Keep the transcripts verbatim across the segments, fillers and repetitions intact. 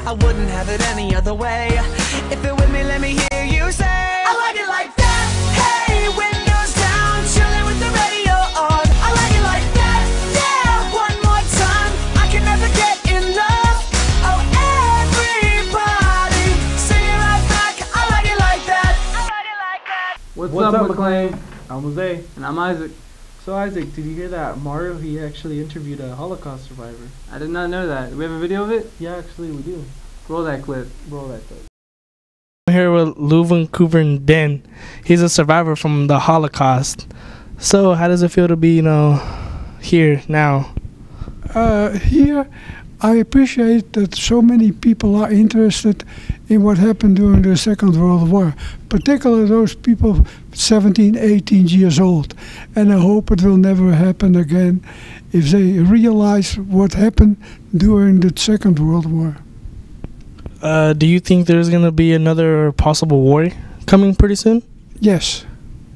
I wouldn't have it any other way. If you're with me, let me hear you say, I like it like that. Hey, windows down, chilling with the radio on. I like it like that. Yeah, one more time. I can never get enough. Oh, everybody, sing it right back. I like it like that. I like it like that. What's, What's up, up, McLane? McLane? I'm Jose. And I'm Isaac. So Isaac, did you hear that Mario, he actually interviewed a Holocaust survivor? I did not know that. Do we have a video of it? Yeah, actually we do. Roll that clip. Roll that clip. I'm here with Leuven Kouveren Den. He's a survivor from the Holocaust. So how does it feel to be, you know, here now? Uh, here, I appreciate that so many people are interested in what happened during the Second World War, particularly those people seventeen, eighteen years old. And I hope it will never happen again if they realize what happened during the Second World War. Uh, do you think there's going to be another possible war coming pretty soon? Yes.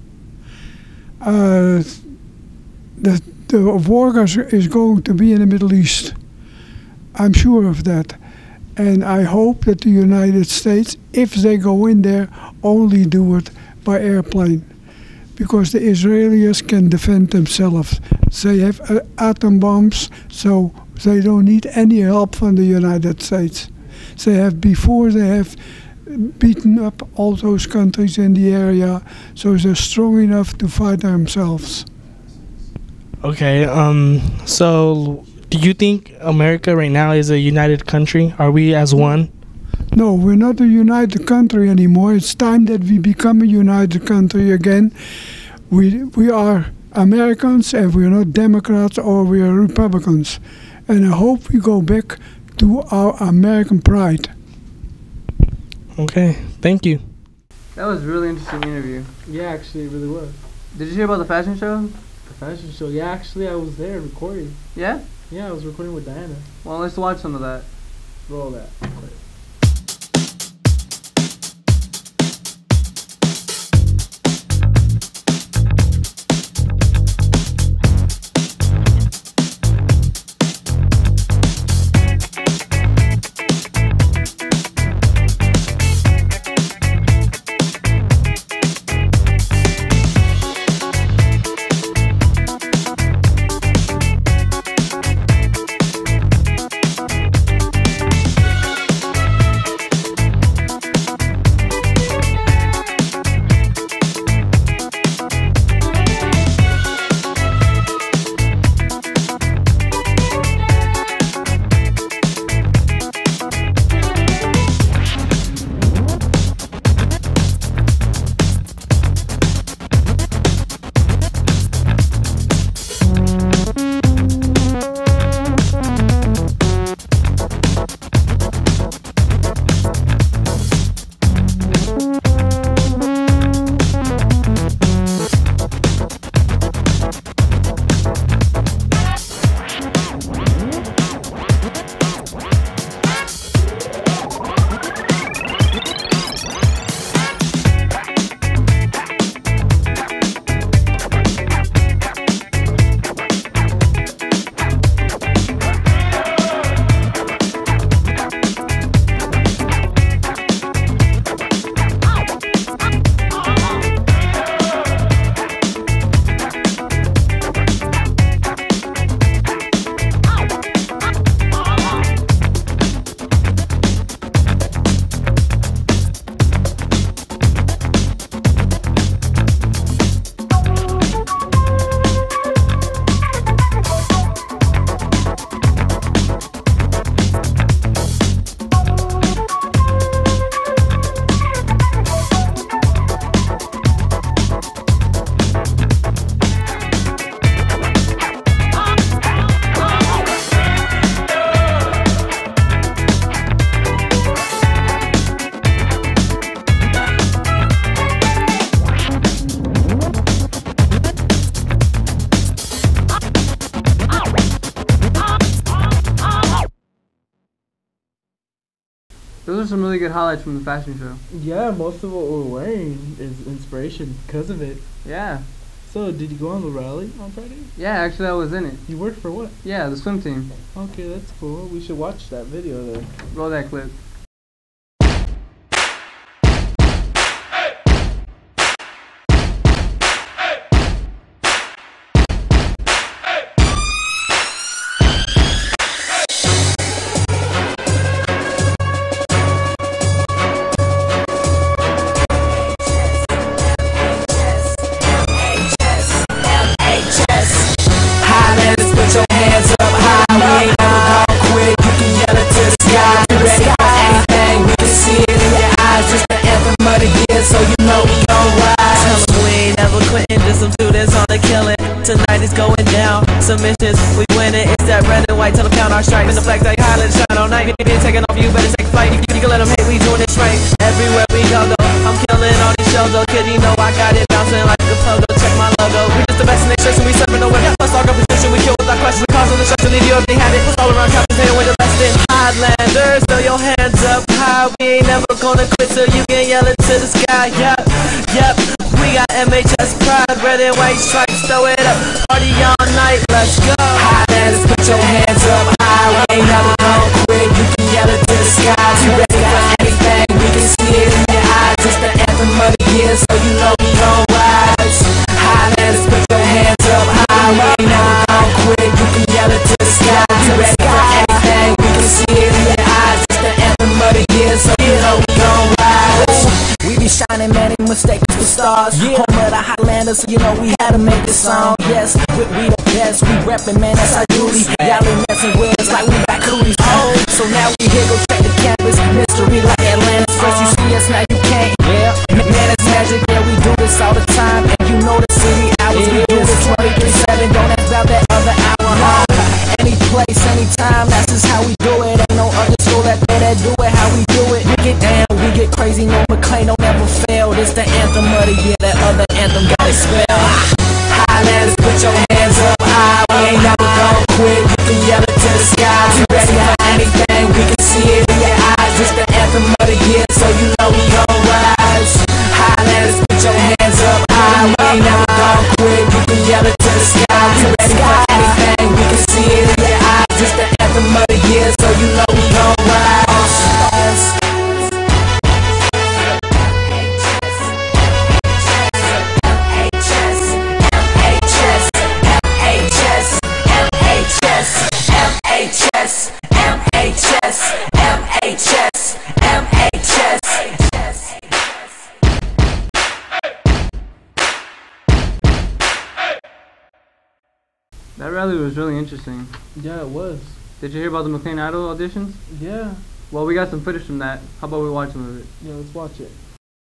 Uh, the, the war is, is going to be in the Middle East. I'm sure of that. And I hope that the United States, if they go in there, only do it by airplane. Because the Israelis can defend themselves. They have uh, atom bombs, so they don't need any help from the United States. They have, before they have beaten up all those countries in the area, so they're strong enough to fight themselves. Okay, um, so do you think America right now is a united country? Are we as one? No, we're not a united country anymore. It's time that we become a united country again. We, we are Americans and we're not Democrats or we are Republicans. And I hope we go back to our American pride. Okay, thank you. That was a really interesting interview. Yeah, actually it really was. Did you hear about the fashion show? The fashion show, yeah, actually I was there recording. Yeah? Yeah, I was recording with Diana. Well, let's watch some of that. Roll that clip. Those are some really good highlights from the fashion show. Yeah, most of what we're wearing is inspiration because of it. Yeah. So, did you go on the rally on Friday? Yeah, actually I was in it. You worked for what? Yeah, the swim team. Okay, that's cool. We should watch that video then. Roll that clip. Tonight is going down. Submissions, we win it. It's that red and white. Tell them count our stripes. And the flag like highlight shine all night. If you're taking off, you better take flight. You, you can let them hate. We doing this right. Everywhere we go, though. I'm killing all these shows, though. Kid, you know I got it bouncing like the pogo. Check my logo. We just the best in extraction. We serving no weapon. Plus our position. We kill without question. We cause destruction. Leave you if they had it. All around captains. They with the best in Highlanders. Throw your hands up high. We ain't never gonna quit till you can yell it to the sky. Yep, yep. We got M H S pride, red and white stripes, throw it up, party all night, let's go. Highlanders, put your hands up high, we ain't never gonna quit, you can yell it to the sky. You ready for anything, we can see it in your eyes, it's the anthem of the year, so you know we gon' rise. Highlanders, put your hands up high, we ain't never gonna quit, you can yell it to the sky. You ready for anything, we can see it in your eyes, it's the anthem of the year, so you know we gon' rise. We be shining, man, and mistakes for stars. Yeah. Home of the Highlanders, so you know we had to make this song. Yes, we, we the best, we reppin', man, that's our duty. Y'all ain't messing with us like we got cooties. Oh, so now we here, go check the campus. Mystery like Atlantis. First you see us, now you can't. Yeah, man, it's magic. Yeah, we do this all the time, and you know the city hours. We do this twenty-three seven. Don't ask about that other hour. Huh? Any place, anytime. That's just how we do it. Ain't no other school that there that do it how we do it. We get down, we get crazy. No McLane don't ever fail. This the anthem of the year. That other anthem got it spelled. Highlanders, put your hands up high. We ain't never gonna quit. You can yell it to the sky. You ready for anything? We can see it in your eyes. This the anthem of the year, so you know we gon' rise. Highlanders, put your hands up high. We ain't never gonna quit. You can yell it to the sky. You ready for anything? We can see it in your eyes. This the anthem of the year, so you know we gon' rise. That rally was really interesting. Yeah, it was. Did you hear about the McLane Idol auditions? Yeah. Well, we got some footage from that. How about we watch some of it? Yeah, let's watch it.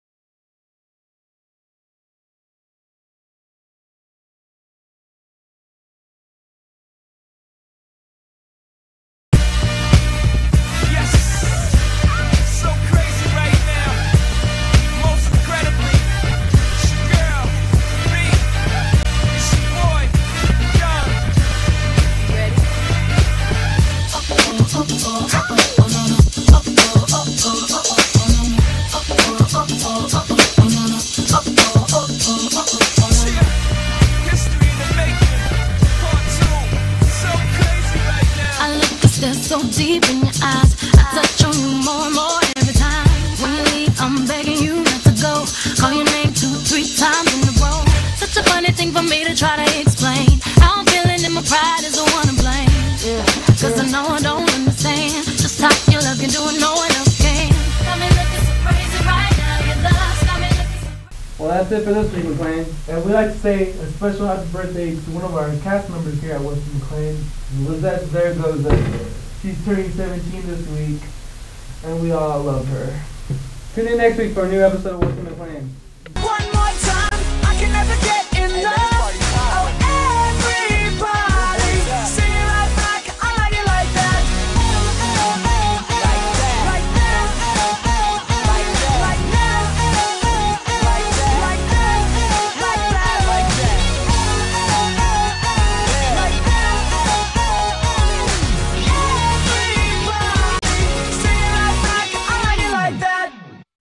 So deep in your eyes, I touch on you more and more every time. When you leave, I'm begging you not to go. Call your name two, three times in a row. Such a funny thing for me to try to explain. How I'm feeling and my pride is the one to blame. Yeah, cause I know I don't understand just how your love can do it, no one else can. Got me looking so crazy right now, your love's got me looking so. Well, that's it for this week, McLane. And we'd like to say a special happy birthday to one of our cast members here at West McLane. Lizette there goes up. She's turning seventeen this week, and we all love her. Tune in next week for a new episode of What's in McLane.